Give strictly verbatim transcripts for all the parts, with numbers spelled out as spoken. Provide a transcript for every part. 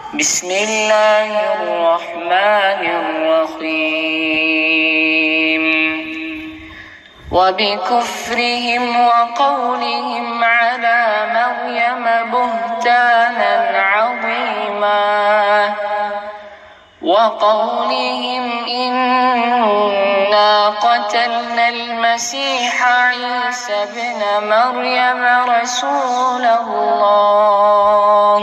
بسم الله الرحمن الرحيم وبكفرهم وقولهم على مريم بهتانا عظيما وقولهم إنا قتلنا المسيح عيسى ابن مريم رسول الله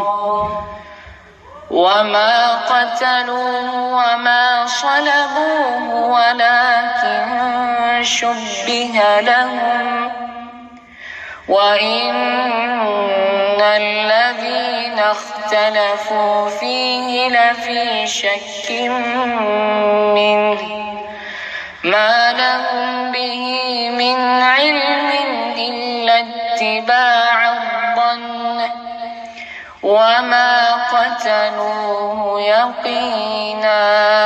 وما قتلوه وما صلبوه ولكن شبه لهم وإن الذين اختلفوا فيه لفي شك منه ما لهم به من علم إلا اتباع الظن وما قتلوه يقينا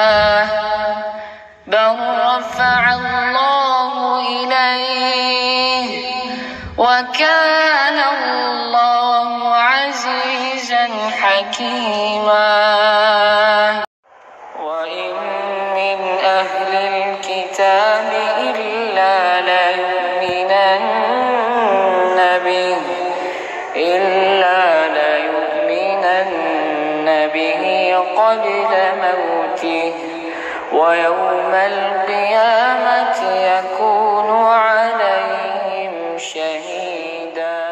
بل رفع الله إليه وكان الله عزيزا حكيما وإن من أهل الكتاب إلا ليؤمنن به إلا ليؤمنن به قبل موته ويوم القيامة يكون عليهم شهيدا.